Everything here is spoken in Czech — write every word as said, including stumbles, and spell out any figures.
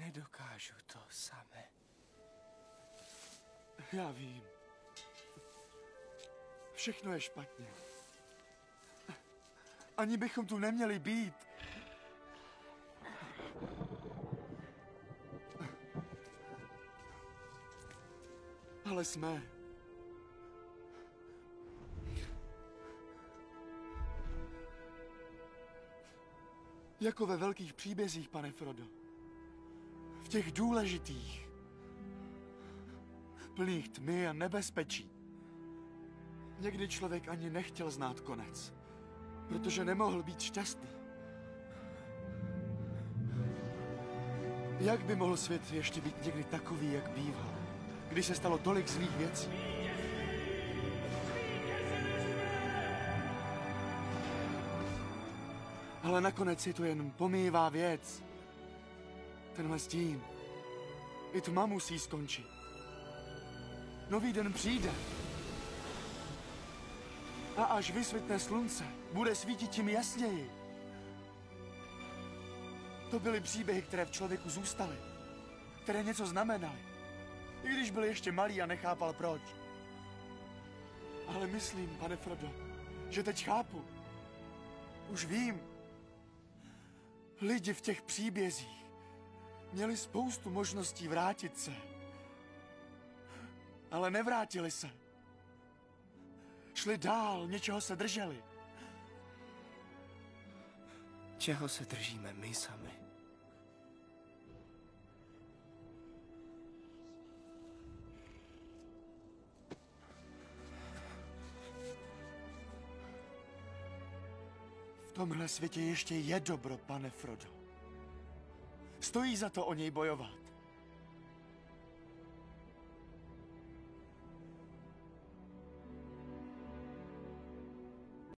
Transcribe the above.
nedokážu to samé. Já vím. Všechno je špatně. Ani bychom tu neměli být. Ale jsme. Jako ve velkých příbězích, pane Frodo. V těch důležitých. Plných tmy a nebezpečí. Někdy člověk ani nechtěl znát konec, protože nemohl být šťastný. Jak by mohl svět ještě být někdy takový, jak býval, když se stalo tolik zlých věcí? Ale nakonec je to jen pomíjivá věc. Tenhle stín. I tma musí skončit. Nový den přijde. A až vysvětne slunce, bude svítit tím jasněji. To byly příběhy, které v člověku zůstaly. Které něco znamenaly. I když byl ještě malý a nechápal proč. Ale myslím, pane Frodo, že teď chápu. Už vím. Lidi v těch příbězích měli spoustu možností vrátit se. Ale nevrátili se. Šli dál, něčeho se drželi. Čeho se držíme my sami? V tomhle světě ještě je dobro, pane Frodo. Stojí za to o něj bojovat.